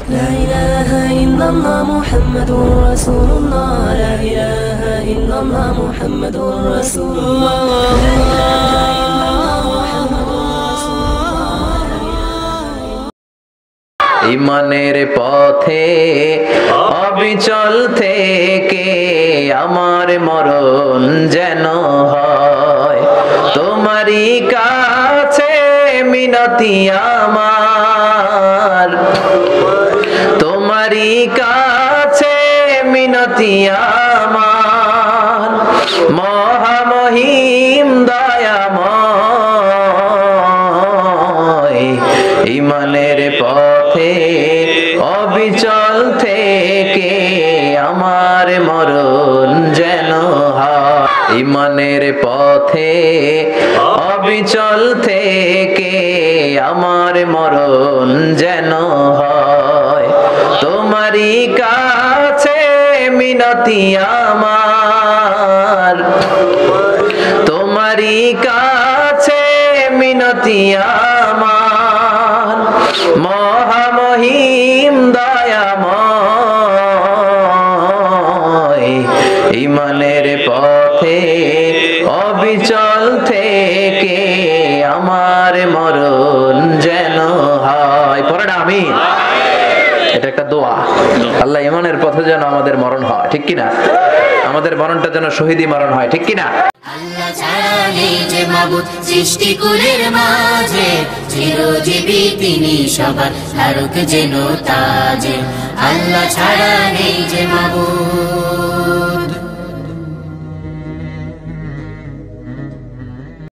لا إله إلا الله محمد رسول الله لا إله إلا الله محمد رسول الله ইমানের পথে অবিচল থেকে আমার মরণ যেন হয় তোমারই কাছে মিনতি আমার তোমারই কাছে মিনতি আমার মহামহিম দয়াময় ইমানের পথে অবিচল থেকে আমার মরণ যেন হয় ইমানের পথে অবিচল থেকে আমার মরণ যেন হয় তোমারই কাছে মিনতি আমার তোমারই কাছে মিনতি আমার মহামহিম দয়াময় ইমানের পথে অবিচল থেকে আমার মরণ যেন হয় পড়ে না আমিন এটা একটা দোয়া আল্লাহ ইমানের পথে যেন আমাদের মরণ হয় ঠিক কি না আমাদের মরণটা যেন শহীদি মরণ হয় ঠিক কি না আল্লাহ ছাড়া নেই যে মাবুদ সৃষ্টিকুলের মাঝে চিরজীবী তিনি সবার ধারক যেন তাজে আল্লাহ ছাড়া নেই যে মাবুদ